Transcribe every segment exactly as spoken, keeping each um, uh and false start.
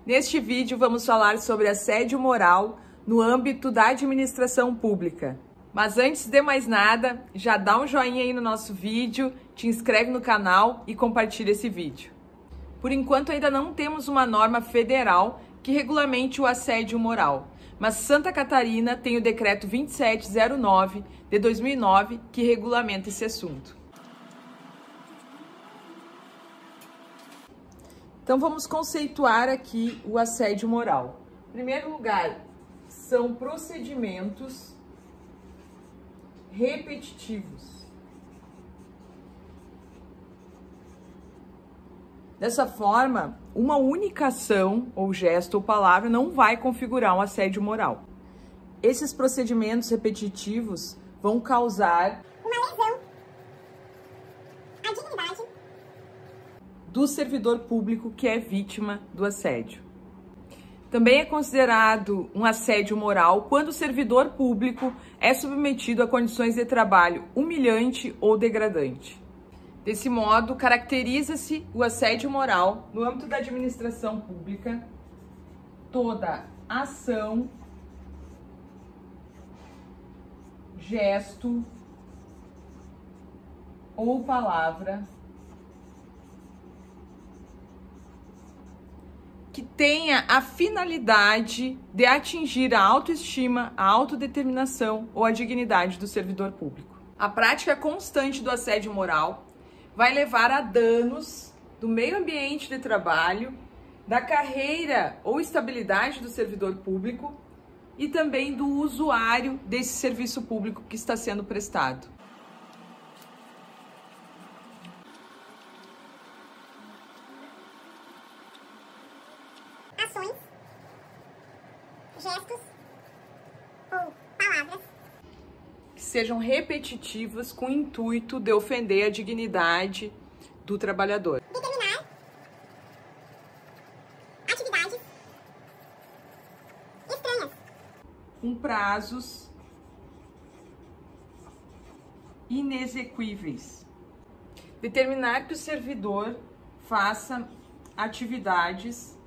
Neste vídeo vamos falar sobre assédio moral no âmbito da administração pública. Mas antes de mais nada, já dá um joinha aí no nosso vídeo, te inscreve no canal e compartilha esse vídeo. Por enquanto ainda não temos uma norma federal que regulamente o assédio moral, mas Santa Catarina tem o decreto vinte e sete zero nove de dois mil e nove que regulamenta esse assunto. Então vamos conceituar aqui o assédio moral. Em primeiro lugar, são procedimentos repetitivos. Dessa forma, uma única ação, ou gesto ou palavra não vai configurar um assédio moral. Esses procedimentos repetitivos vão causar uma lesão à dignidade do servidor público que é vítima do assédio. Também é considerado um assédio moral quando o servidor público é submetido a condições de trabalho humilhante ou degradante. Desse modo, caracteriza-se o assédio moral no âmbito da administração pública toda ação, gesto ou palavra que tenha a finalidade de atingir a autoestima, a autodeterminação ou a dignidade do servidor público. A prática constante do assédio moral vai levar a danos do meio ambiente de trabalho, da carreira ou estabilidade do servidor público e também do usuário desse serviço público que está sendo prestado. ações, gestos ou palavras Que sejam repetitivas com o intuito de ofender a dignidade do trabalhador. determinar atividades estranhas Com prazos inexequíveis. Determinar que o servidor faça atividades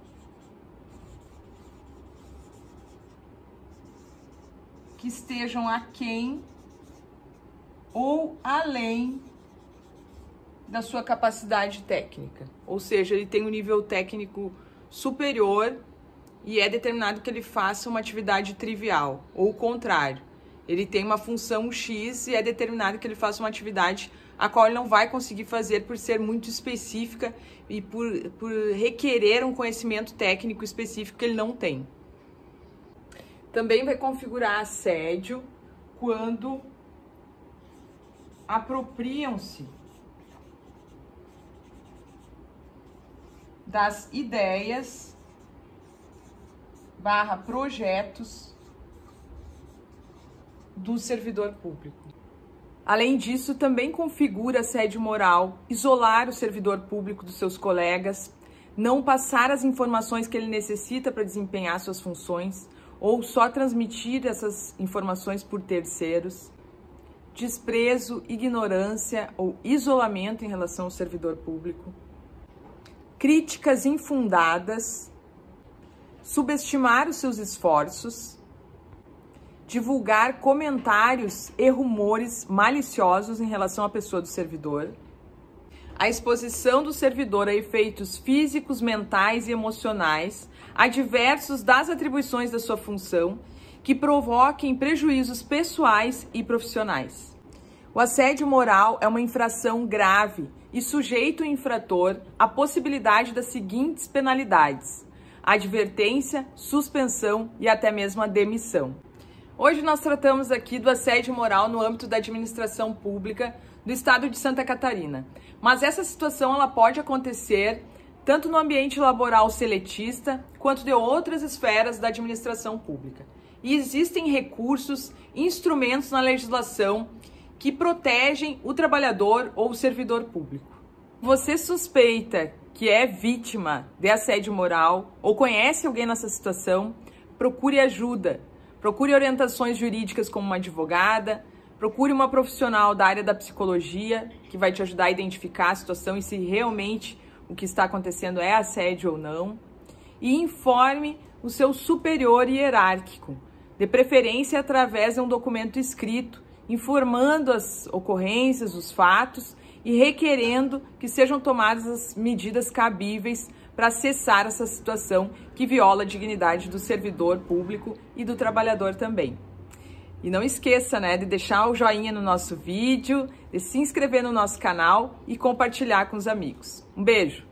que estejam aquém ou além da sua capacidade técnica. Ou seja, ele tem um nível técnico superior e é determinado que ele faça uma atividade trivial, ou o contrário. Ele tem uma função X e é determinado que ele faça uma atividade a qual ele não vai conseguir fazer por ser muito específica e por, por requerer um conhecimento técnico específico que ele não tem. Também vai configurar assédio quando apropriam-se das ideias barra projetos do servidor público. Além disso, também configura assédio moral isolar o servidor público dos seus colegas, não passar as informações que ele necessita para desempenhar suas funções, ou só transmitir essas informações por terceiros, desprezo, ignorância ou isolamento em relação ao servidor público, críticas infundadas, subestimar os seus esforços, divulgar comentários e rumores maliciosos em relação à pessoa do servidor, a exposição do servidor a efeitos físicos, mentais e emocionais adversos das atribuições da sua função que provoquem prejuízos pessoais e profissionais. O assédio moral é uma infração grave e sujeita o infrator à possibilidade das seguintes penalidades: advertência, suspensão e até mesmo a demissão. Hoje nós tratamos aqui do assédio moral no âmbito da administração pública do estado de Santa Catarina. Mas essa situação ela pode acontecer tanto no ambiente laboral seletista, quanto de outras esferas da administração pública. E existem recursos, instrumentos na legislação que protegem o trabalhador ou o servidor público. Você suspeita que é vítima de assédio moral ou conhece alguém nessa situação, procure ajuda, procure orientações jurídicas como uma advogada, procure uma profissional da área da psicologia que vai te ajudar a identificar a situação e se realmente o que está acontecendo é assédio ou não. e informe o seu superior hierárquico, de preferência através de um documento escrito, informando as ocorrências, os fatos e requerendo que sejam tomadas as medidas cabíveis para cessar essa situação que viola a dignidade do servidor público e do trabalhador também. E não esqueça, né, de deixar o joinha no nosso vídeo, de se inscrever no nosso canal e compartilhar com os amigos. Um beijo!